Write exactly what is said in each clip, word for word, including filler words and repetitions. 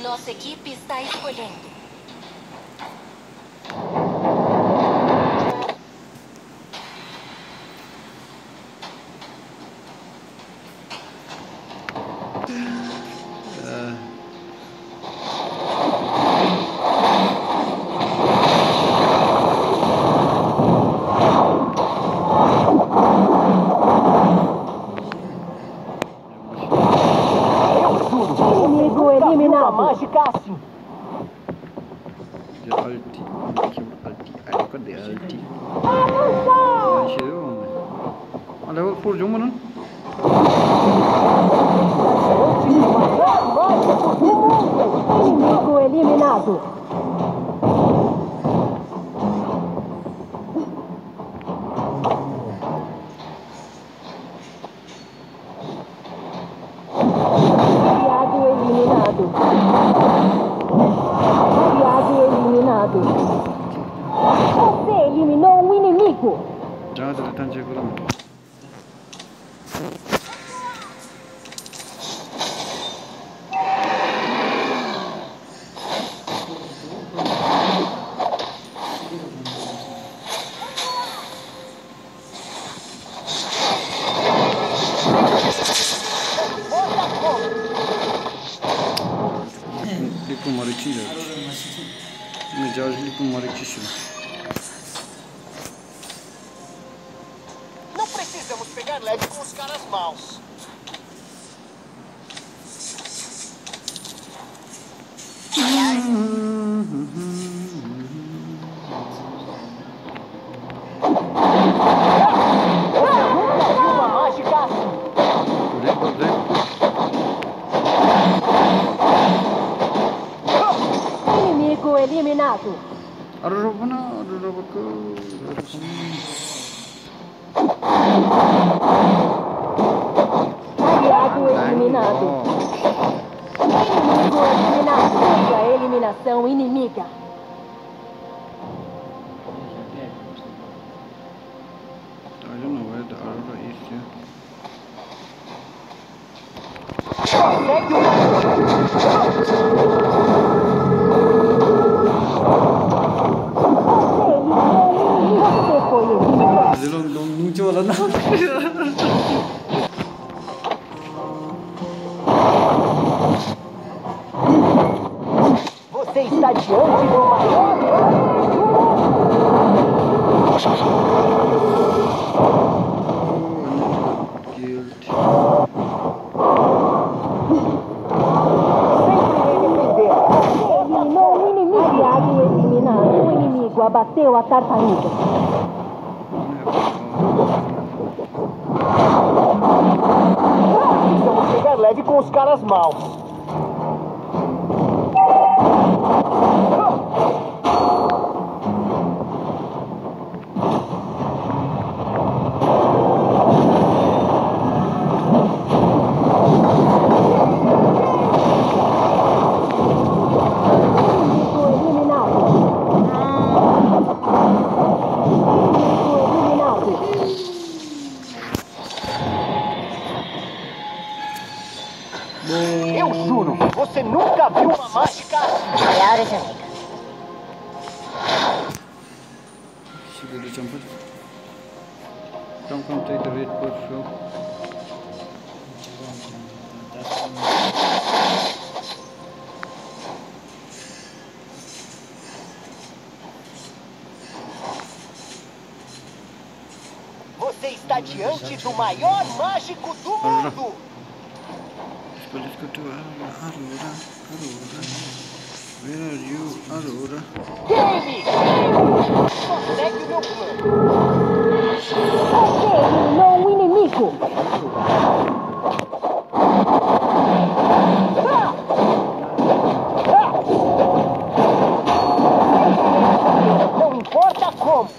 Nossa equipe está escolhendo. Inimigo eliminado. Mágica assim. De alti, alti, alti, alti, cadê alti? Olha, eu fui de uma, não? Inimigo eliminado. Aliado eliminado. Aliado eliminado. Você eliminou um inimigo. Já, já tá chegando. Lipo marichila. Me já lipo marichila. Não precisamos pegar leve com os caras maus. Uma mágica assim. Inimigo eliminado. Arrobana, arrobaku, Aliado eliminado. Inimigo eliminado. Contra a eliminação inimiga. I don't know where the Aurora is here. Você foi eliminado. Não, não, não te olha não. Você está diante do maior. Eliminou um inimigo. Aliado eliminado. O inimigo abateu a tartaruga. Precisamos pegar leve com os caras maus. Inimigo eliminado. Inimigo eliminado. Eu juro, você nunca viu uma mágica assim. Melhores amigos. She did the jump. Come, come, take the red bird show. Você está diante do maior mágico do mundo. Let's go, let's go to Aurora, Aurora, Aurora. Where are you, Aurora? Game! Consegue o meu plano. Você eliminou um inimigo. Não importa como.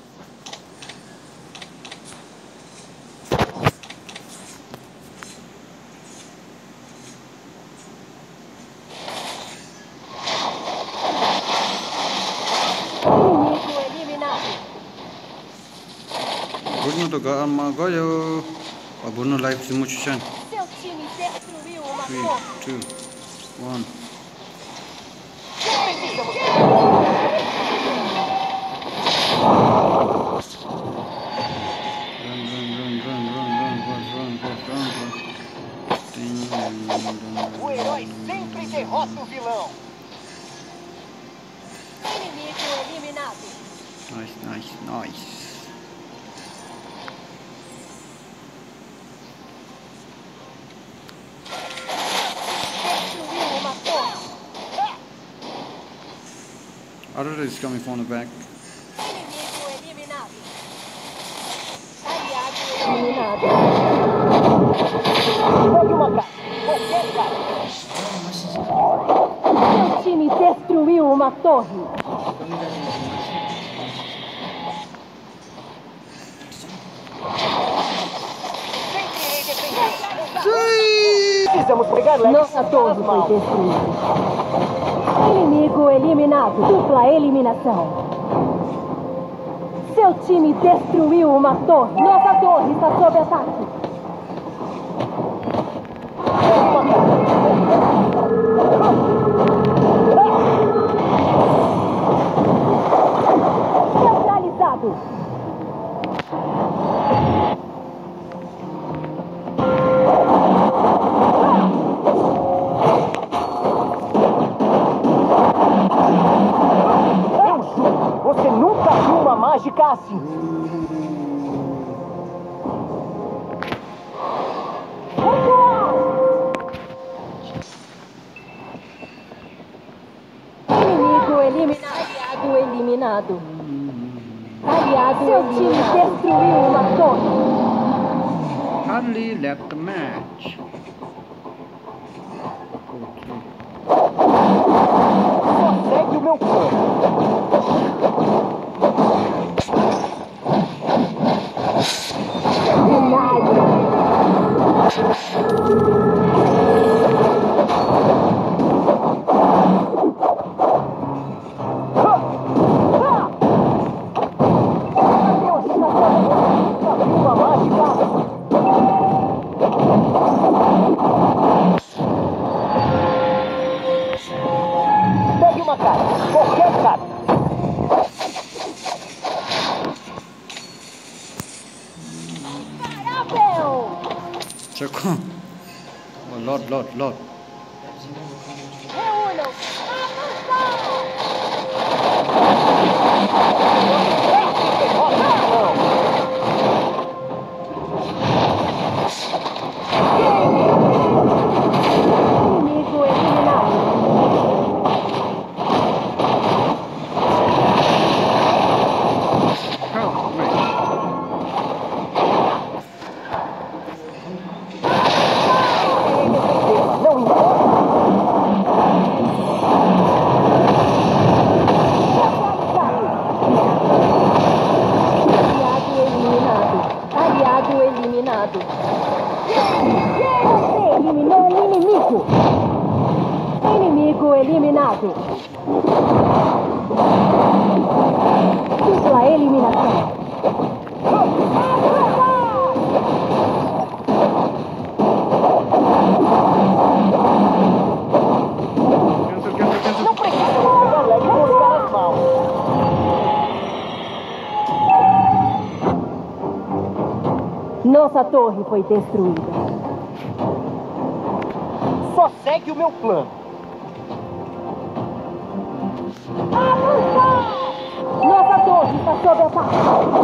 Inimigo eliminado. Bruno to go, amma goyo. Bruno live simulation. Seu time destruiu uma Three, torre. two, one. O herói sempre derrota o vilão. Inimigo eliminado. Nice, nice, nice. Destruiu uma torre. Arthur is coming from the back. Inimigo eliminado. Aliado eliminado. Pegue uma carta. Qualquer carta. Seu time destruiu uma torre. Sempre irei defender. Precisamos pegar leve. Nossa torre foi destruída. Inimigo eliminado. Dupla eliminação. Seu time destruiu uma torre. Nossa torre está sob ataque. Pegue uma carta. Neutralizado. Eu juro, você nunca viu uma mágica assim. Inimigo eliminado. Aliado eliminado. Aliado Seu time destruiu uma torre. Hardly left the match. Só segue o meu plano. Uma mágica. Pegue uma carta. Qualquer carta. Parabéns! Chocou. Oh, Lord, Lord, Lord. Reúnam! Inimigo eliminado. Oh, wait. Não importa. Aliado eliminado. Aliado eliminado. Você eliminou um inimigo. Inimigo eliminado. Dupla eliminação. Cancel, cancel, cancel. Não precisamos pegar leve com os caras maus. Nossa torre foi destruída. Só segue o meu plano. Nossa torre está sob ataque.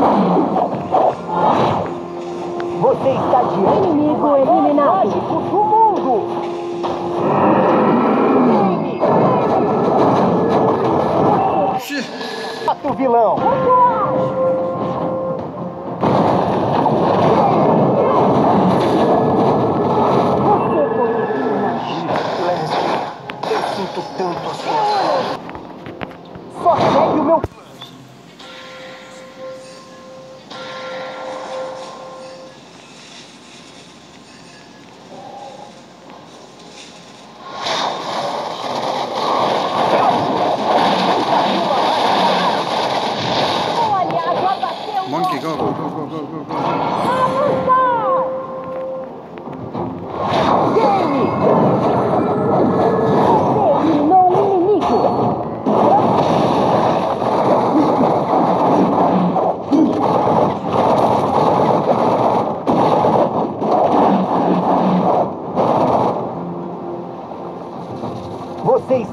Você está diante Inimigo do maior eliminado. mágico do mundo. Game. Shit. Mata o vilão. Você foi eliminado. Eu sinto tanto assim. Só segue o meu plano.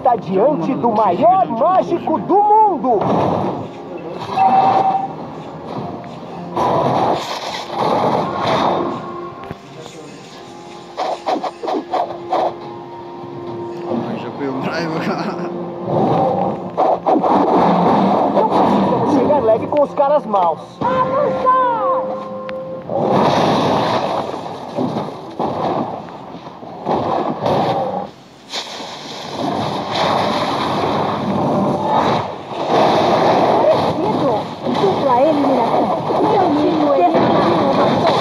está diante do maior mágico do mundo. Ai, já pegou raiva, cara. Vamos chegar leve com os caras maus. Dupla eliminação. Caminho eliminação.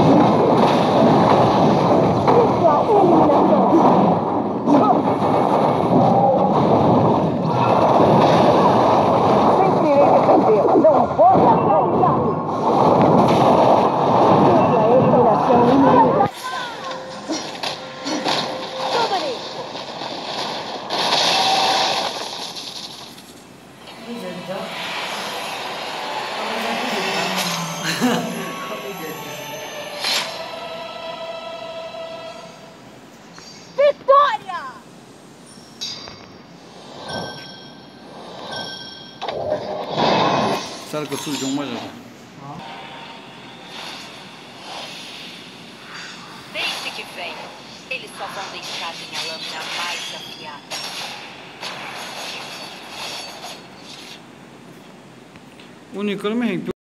Dupla eliminação. Sempre irei defender, não importa como. Dupla eliminação inimiga. Vitória! Será que eu sujo uma já? Desde que venham, eles só vão deixar minha lâmina mais afiada. O Nicolas me